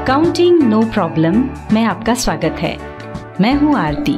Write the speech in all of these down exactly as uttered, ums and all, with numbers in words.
Accounting no problem में आपका स्वागत है। मैं हूं आरती।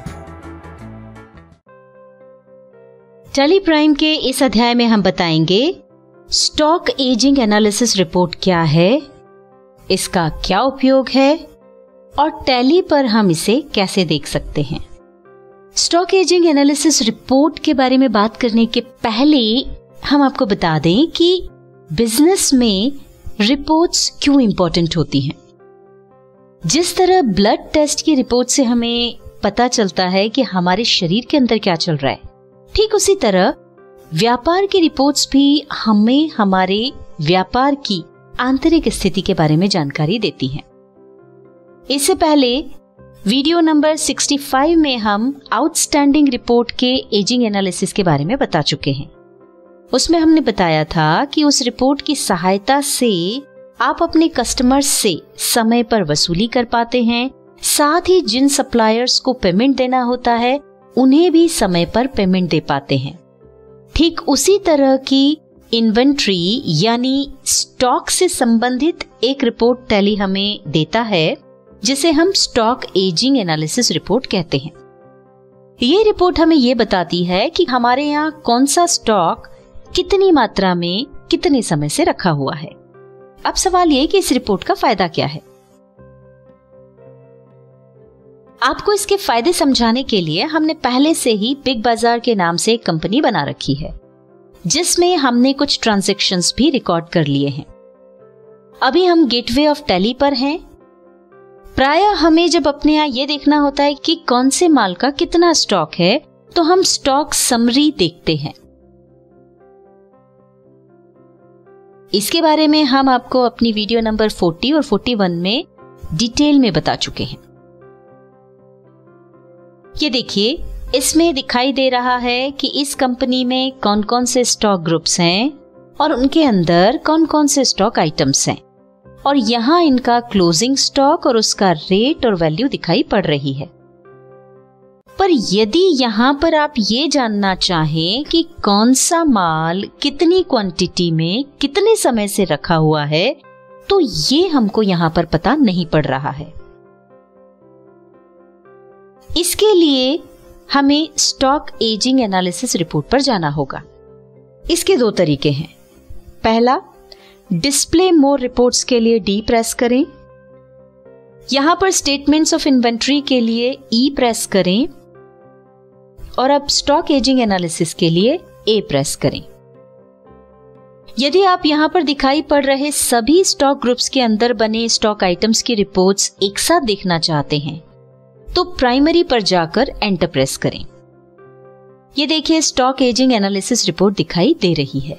टैली प्राइम के इस अध्याय में हम बताएंगे स्टॉक एजिंग एनालिसिस रिपोर्ट क्या है, इसका क्या उपयोग है और टैली पर हम इसे कैसे देख सकते हैं। स्टॉक एजिंग एनालिसिस रिपोर्ट के बारे में बात करने के पहले हम आपको बता दें कि बिजनेस में रिपोर्ट्स क्यों इंपॉर्टेंट होती हैं। जिस तरह ब्लड टेस्ट की रिपोर्ट से हमें पता चलता है कि हमारे शरीर के अंदर क्या चल रहा है, ठीक उसी तरह व्यापार की रिपोर्ट्स भी हमें हमारे व्यापार की आंतरिक स्थिति के बारे में जानकारी देती हैं। इससे पहले वीडियो नंबर पैंसठ में हम आउटस्टैंडिंग रिपोर्ट के एजिंग एनालिसिस के बारे में बता चुके हैं। उसमें हमने बताया था कि उस रिपोर्ट की सहायता से आप अपने कस्टमर्स से समय पर वसूली कर पाते हैं, साथ ही जिन सप्लायर्स को पेमेंट देना होता है उन्हें भी समय पर पेमेंट दे पाते हैं। ठीक उसी तरह की इन्वेंट्री यानी स्टॉक से संबंधित एक रिपोर्ट टैली हमें देता है, जिसे हम स्टॉक एजिंग एनालिसिस रिपोर्ट कहते हैं। ये रिपोर्ट हमें ये बताती है कि हमारे यहाँ कौन सा स्टॉक कितनी मात्रा में कितने समय से रखा हुआ है। अब सवाल ये कि इस रिपोर्ट का फायदा क्या है। आपको इसके फायदे समझाने के लिए हमने पहले से ही बिग बाजार के नाम से एक कंपनी बना रखी है, जिसमें हमने कुछ ट्रांजैक्शंस भी रिकॉर्ड कर लिए हैं। अभी हम गेटवे ऑफ टैली पर हैं। प्रायः हमें जब अपने यहाँ ये देखना होता है कि कौन से माल का कितना स्टॉक है, तो हम स्टॉक समरी देखते हैं। इसके बारे में हम आपको अपनी वीडियो नंबर चालीस और इकतालीस में डिटेल में बता चुके हैं। ये देखिए, इसमें दिखाई दे रहा है कि इस कंपनी में कौन कौन से स्टॉक ग्रुप्स हैं और उनके अंदर कौन कौन से स्टॉक आइटम्स हैं, और यहाँ इनका क्लोजिंग स्टॉक और उसका रेट और वैल्यू दिखाई पड़ रही है। पर यदि यहाँ पर आप ये जानना चाहें कि कौन सा माल कितनी क्वांटिटी में कितने समय से रखा हुआ है, तो ये हमको यहाँ पर पता नहीं पड़ रहा है। इसके लिए हमें स्टॉक एजिंग एनालिसिस रिपोर्ट पर जाना होगा। इसके दो तरीके हैं। पहला, डिस्प्ले मोर रिपोर्ट्स के लिए डी प्रेस करें। यहां पर स्टेटमेंट्स ऑफ इन्वेंट्री के लिए ई प्रेस करें, और अब स्टॉक एजिंग एनालिसिस के लिए ए प्रेस करें। यदि आप यहां पर दिखाई पड़ रहे सभी स्टॉक ग्रुप्स के अंदर बने स्टॉक आइटम्स की रिपोर्ट्स एक साथ देखना चाहते हैं, तो प्राइमरी पर जाकर एंटर प्रेस करें। ये देखिए, स्टॉक एजिंग एनालिसिस रिपोर्ट दिखाई दे रही है।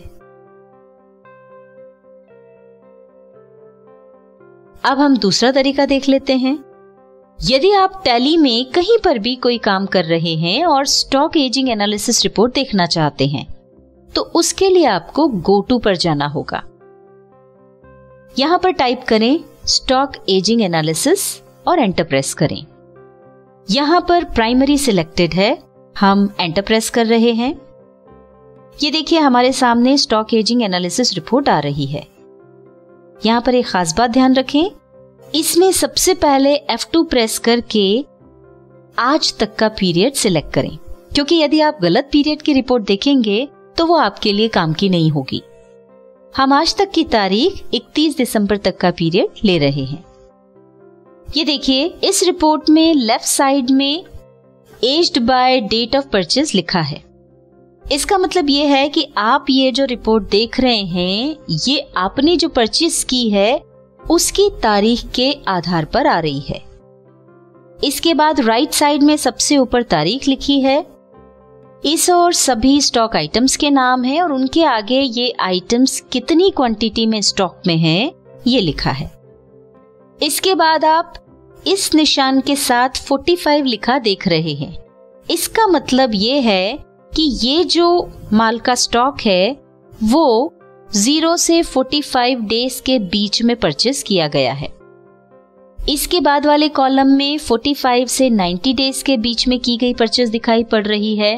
अब हम दूसरा तरीका देख लेते हैं। यदि आप टैली में कहीं पर भी कोई काम कर रहे हैं और स्टॉक एजिंग एनालिसिस रिपोर्ट देखना चाहते हैं, तो उसके लिए आपको गो टू पर जाना होगा। यहां पर टाइप करें स्टॉक एजिंग एनालिसिस और एंटर प्रेस करें। यहां पर प्राइमरी सिलेक्टेड है, हम एंटर प्रेस कर रहे हैं। ये देखिए, हमारे सामने स्टॉक एजिंग एनालिसिस रिपोर्ट आ रही है। यहां पर एक खास बात ध्यान रखें, इसमें सबसे पहले एफ टू प्रेस करके आज तक का पीरियड सिलेक्ट करें, क्योंकि यदि आप गलत पीरियड की रिपोर्ट देखेंगे तो वो आपके लिए काम की नहीं होगी। हम आज तक की तारीख इकतीस दिसंबर तक का पीरियड ले रहे हैं। ये देखिए, इस रिपोर्ट में लेफ्ट साइड में aged by date of purchase लिखा है। इसका मतलब ये है कि आप ये जो रिपोर्ट देख रहे हैं, ये आपने जो परचेज की है उसकी तारीख के आधार पर आ रही है। इसके बाद राइट साइड में सबसे ऊपर तारीख लिखी है। इस और सभी स्टॉक आइटम्स के नाम है और उनके आगे ये आइटम्स कितनी क्वांटिटी में स्टॉक में हैं, ये लिखा है। इसके बाद आप इस निशान के साथ पैंतालीस लिखा देख रहे हैं। इसका मतलब ये है कि ये जो माल का स्टॉक है वो जीरो से पैंतालीस डेज के बीच में परचेस किया गया है। इसके बाद वाले कॉलम में पैंतालीस से नब्बे डेज के बीच में की गई परचेस दिखाई पड़ रही है।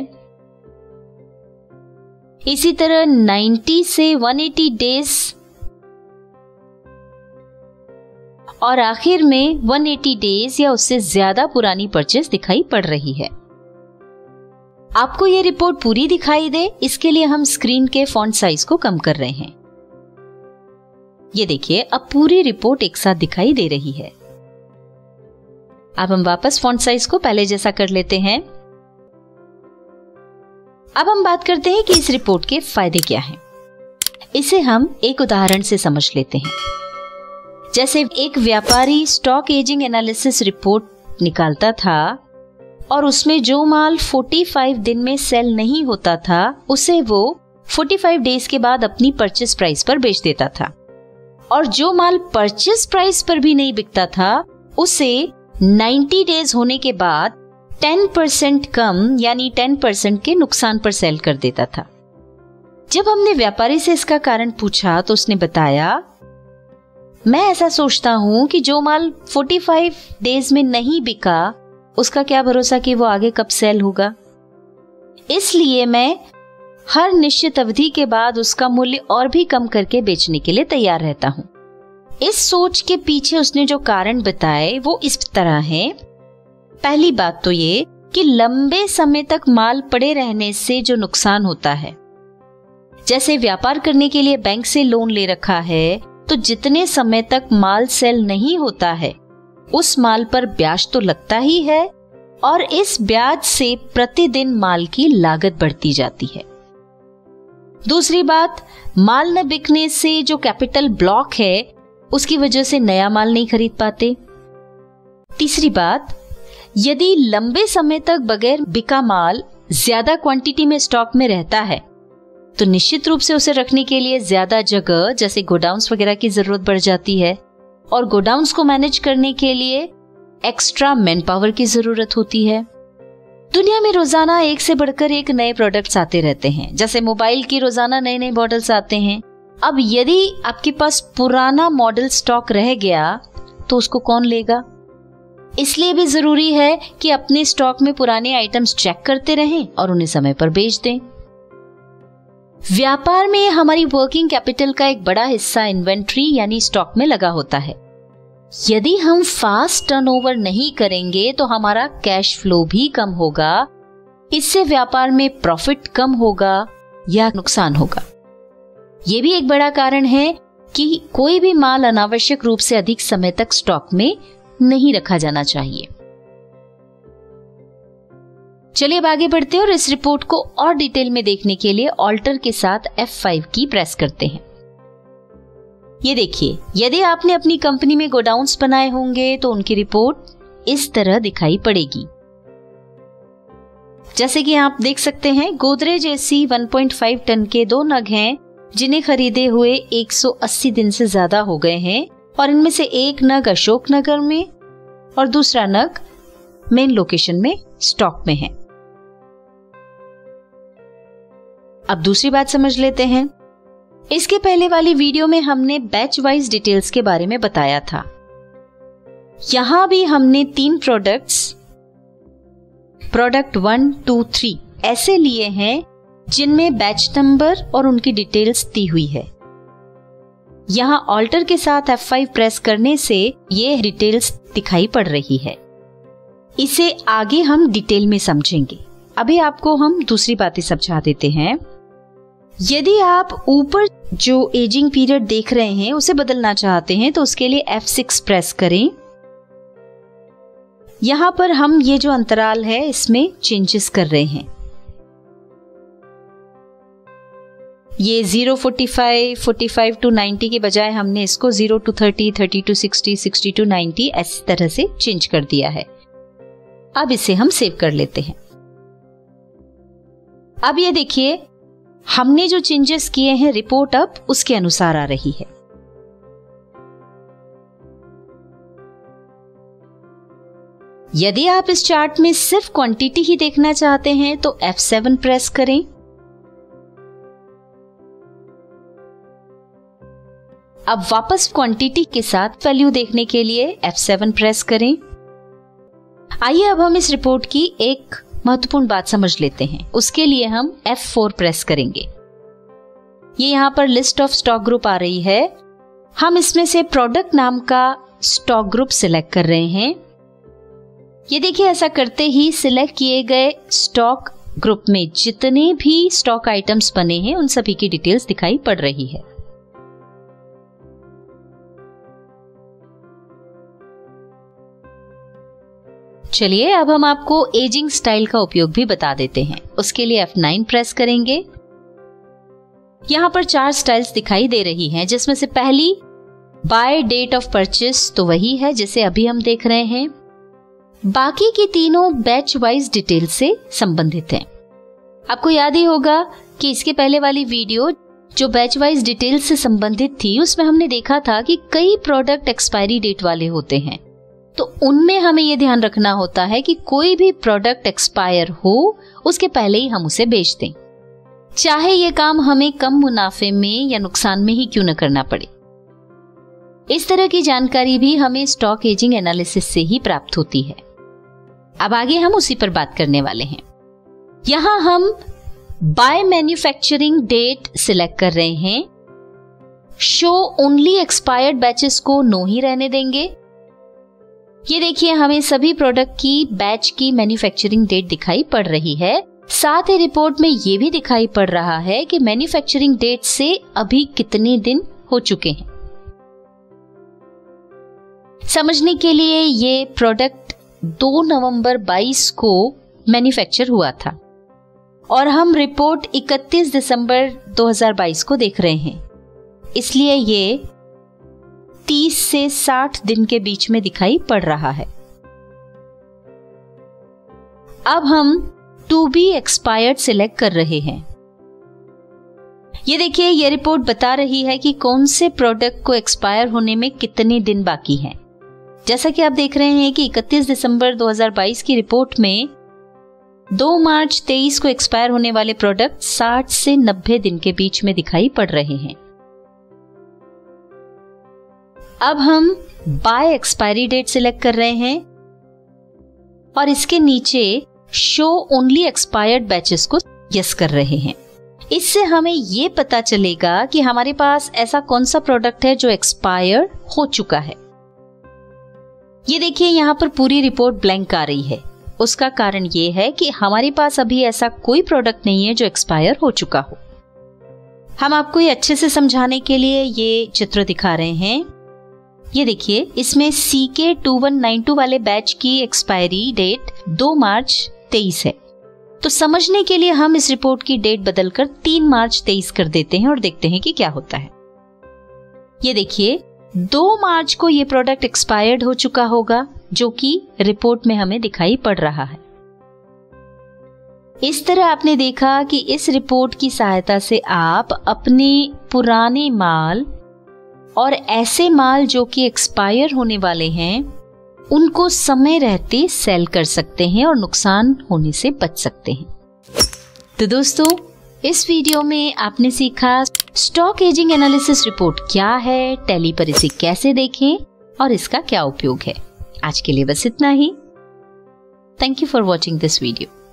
इसी तरह नब्बे से एक सौ अस्सी डेज और आखिर में एक सौ अस्सी डेज या उससे ज्यादा पुरानी परचेस दिखाई पड़ रही है। आपको ये रिपोर्ट पूरी दिखाई दे, इसके लिए हम स्क्रीन के फॉन्ट साइज को कम कर रहे हैं। ये देखिए, अब पूरी रिपोर्ट एक साथ दिखाई दे रही है। अब हम वापस फॉन्ट साइज को पहले जैसा कर लेते हैं। अब हम बात करते हैं कि इस रिपोर्ट के फायदे क्या हैं। इसे हम एक उदाहरण से समझ लेते हैं। जैसे एक व्यापारी स्टॉक एजिंग एनालिसिस रिपोर्ट निकालता था और उसमें जो माल पैंतालीस दिन में सेल नहीं होता था, उसे वो पैंतालीस डेज के बाद अपनी परचेस प्राइस पर बेच देता था, और जो माल परचेस प्राइस पर भी नहीं बिकता था, उसे नब्बे डेज होने के बाद दस परसेंट कम यानी दस परसेंट के नुकसान पर सेल कर देता था। जब हमने व्यापारी से इसका कारण पूछा तो उसने बताया, मैं ऐसा सोचता हूं कि जो माल पैंतालीस डेज में नहीं बिका, उसका क्या भरोसा कि वो आगे कब सेल होगा। इसलिए मैं हर निश्चित अवधि के बाद उसका मूल्य और भी कम करके बेचने के लिए तैयार रहता हूं। इस सोच के पीछे उसने जो कारण बताए वो इस तरह है। पहली बात तो ये कि लंबे समय तक माल पड़े रहने से जो नुकसान होता है, जैसे व्यापार करने के लिए बैंक से लोन ले रखा है, तो जितने समय तक माल सेल नहीं होता है उस माल पर ब्याज तो लगता ही है, और इस ब्याज से प्रतिदिन माल की लागत बढ़ती जाती है। दूसरी बात, माल न बिकने से जो कैपिटल ब्लॉक है उसकी वजह से नया माल नहीं खरीद पाते। तीसरी बात, यदि लंबे समय तक बगैर बिका माल ज्यादा क्वांटिटी में स्टॉक में रहता है तो निश्चित रूप से उसे रखने के लिए ज्यादा जगह जैसे गोडाउन्स वगैरह की जरूरत बढ़ जाती है, और गोडाउन्स को मैनेज करने के लिए एक्स्ट्रा मैन पावर की जरूरत होती है। दुनिया में रोजाना एक से बढ़कर एक नए प्रोडक्ट्स आते रहते हैं, जैसे मोबाइल की रोजाना नए नए मॉडल्स आते हैं। अब यदि आपके पास पुराना मॉडल स्टॉक रह गया तो उसको कौन लेगा। इसलिए भी जरूरी है कि अपने स्टॉक में पुराने आइटम्स चेक करते रहें और उन्हें समय पर बेच दें। व्यापार में हमारी वर्किंग कैपिटल का एक बड़ा हिस्सा इन्वेंट्री यानी स्टॉक में लगा होता है। यदि हम फास्ट टर्नओवर नहीं करेंगे तो हमारा कैश फ्लो भी कम होगा, इससे व्यापार में प्रॉफिट कम होगा या नुकसान होगा। यह भी एक बड़ा कारण है कि कोई भी माल अनावश्यक रूप से अधिक समय तक स्टॉक में नहीं रखा जाना चाहिए। चलिए अब आगे बढ़ते हैं और इस रिपोर्ट को और डिटेल में देखने के लिए ऑल्टर के साथ एफ फाइव की प्रेस करते हैं। ये देखिए, यदि आपने अपनी कंपनी में गोडाउन्स बनाए होंगे तो उनकी रिपोर्ट इस तरह दिखाई पड़ेगी। जैसे कि आप देख सकते हैं, गोदरेज एसी एक पॉइंट पाँच टन के दो नग हैं जिन्हें खरीदे हुए एक सौ अस्सी दिन से ज्यादा हो गए हैं, और इनमें से एक नग अशोक नगर में और दूसरा नग मेन लोकेशन में स्टॉक में है। अब दूसरी बात समझ लेते हैं। इसके पहले वाली वीडियो में हमने बैच वाइज डिटेल्स के बारे में बताया था। यहां भी हमने तीन products, product one two three ऐसे लिए हैं जिनमें बैच नंबर और उनकी डिटेल्स दी हुई है। यहां ऑल्टर के साथ एफ फाइव प्रेस करने से ये डिटेल्स दिखाई पड़ रही है। इसे आगे हम डिटेल में समझेंगे। अभी आपको हम दूसरी बातें समझा देते हैं। यदि आप ऊपर जो एजिंग पीरियड देख रहे हैं उसे बदलना चाहते हैं तो उसके लिए एफ सिक्स प्रेस करें। यहां पर हम ये जो अंतराल है इसमें चेंजेस कर रहे हैं। ये zero forty five, forty five to ninety के बजाय हमने इसको zero to thirty, thirty to sixty, sixty to ninety इस तरह से चेंज कर दिया है। अब इसे हम सेव कर लेते हैं। अब ये देखिए, हमने जो चेंजेस किए हैं रिपोर्ट अब उसके अनुसार आ रही है। यदि आप इस चार्ट में सिर्फ क्वांटिटी ही देखना चाहते हैं तो एफ सेवन प्रेस करें। अब वापस क्वांटिटी के साथ वैल्यू देखने के लिए एफ सेवन प्रेस करें। आइए अब हम इस रिपोर्ट की एक महत्वपूर्ण बात समझ लेते हैं। उसके लिए हम एफ फोर प्रेस करेंगे। ये यहाँ पर लिस्ट ऑफ स्टॉक ग्रुप आ रही है। हम इसमें से प्रोडक्ट नाम का स्टॉक ग्रुप सिलेक्ट कर रहे हैं। ये देखिए, ऐसा करते ही सिलेक्ट किए गए स्टॉक ग्रुप में जितने भी स्टॉक आइटम्स बने हैं उन सभी की डिटेल्स दिखाई पड़ रही है। चलिए अब हम आपको एजिंग स्टाइल का उपयोग भी बता देते हैं। उसके लिए एफ नाइन प्रेस करेंगे। यहां पर चार स्टाइल्स दिखाई दे रही हैं, जिसमें से पहली बाय डेट ऑफ परचेस तो वही है जिसे अभी हम देख रहे हैं। बाकी की तीनों बैच वाइज डिटेल से संबंधित हैं। आपको याद ही होगा कि इसके पहले वाली वीडियो जो बैच वाइज डिटेल से संबंधित थी उसमें हमने देखा था कि कई प्रोडक्ट एक्सपायरी डेट वाले होते हैं, तो उनमें हमें यह ध्यान रखना होता है कि कोई भी प्रोडक्ट एक्सपायर हो उसके पहले ही हम उसे बेच दें, चाहे ये काम हमें कम मुनाफे में या नुकसान में ही क्यों न करना पड़े। इस तरह की जानकारी भी हमें स्टॉक एजिंग एनालिसिस से ही प्राप्त होती है। अब आगे हम उसी पर बात करने वाले हैं। यहां हम बाय मैन्युफैक्चरिंग डेट सिलेक्ट कर रहे हैं। शो ओनली एक्सपायर्ड बैचेस को नो ही रहने देंगे। ये देखिए, हमें सभी प्रोडक्ट की बैच की मैन्युफैक्चरिंग डेट दिखाई पड़ रही है। साथ ही रिपोर्ट में ये भी दिखाई पड़ रहा है कि मैन्युफैक्चरिंग डेट से अभी कितने दिन हो चुके हैं। समझने के लिए ये प्रोडक्ट दो नवंबर बाईस को मैन्युफैक्चर हुआ था और हम रिपोर्ट इकतीस दिसंबर दो हज़ार बाईस को देख रहे हैं, इसलिए ये तीस से साठ दिन के बीच में दिखाई पड़ रहा है। अब हम टू बी एक्सपायर्ड सिलेक्ट कर रहे हैं। ये देखिए, ये रिपोर्ट बता रही है कि कौन से प्रोडक्ट को एक्सपायर होने में कितने दिन बाकी हैं। जैसा कि आप देख रहे हैं कि इकतीस दिसंबर दो हज़ार बाईस की रिपोर्ट में दो मार्च तेईस को एक्सपायर होने वाले प्रोडक्ट साठ से नब्बे दिन के बीच में दिखाई पड़ रहे हैं। अब हम बाय एक्सपायरी डेट सिलेक्ट कर रहे हैं और इसके नीचे शो ओनली एक्सपायर्ड बैचेस को यस कर रहे हैं। इससे हमें यह पता चलेगा कि हमारे पास ऐसा कौन सा प्रोडक्ट है जो एक्सपायर हो चुका है। ये देखिए, यहां पर पूरी रिपोर्ट ब्लैंक आ रही है। उसका कारण ये है कि हमारे पास अभी ऐसा कोई प्रोडक्ट नहीं है जो एक्सपायर हो चुका हो। हम आपको ये अच्छे से समझाने के लिए ये चित्र दिखा रहे हैं। ये देखिए, इसमें C K two one nine two वाले बैच की एक्सपायरी डेट दो मार्च तेईस है। तो समझने के लिए हम इस रिपोर्ट की डेट बदलकर तीन मार्च तेईस कर देते हैं और देखते हैं कि क्या होता है। ये देखिए, दो मार्च को ये प्रोडक्ट एक्सपायर्ड हो चुका होगा, जो कि रिपोर्ट में हमें दिखाई पड़ रहा है। इस तरह आपने देखा कि इस रिपोर्ट की सहायता से आप अपने पुराने माल और ऐसे माल जो कि एक्सपायर होने वाले हैं उनको समय रहते सेल कर सकते हैं और नुकसान होने से बच सकते हैं। तो दोस्तों, इस वीडियो में आपने सीखा स्टॉक एजिंग एनालिसिस रिपोर्ट क्या है, टैली पर इसे कैसे देखें और इसका क्या उपयोग है। आज के लिए बस इतना ही। Thank you for watching this video.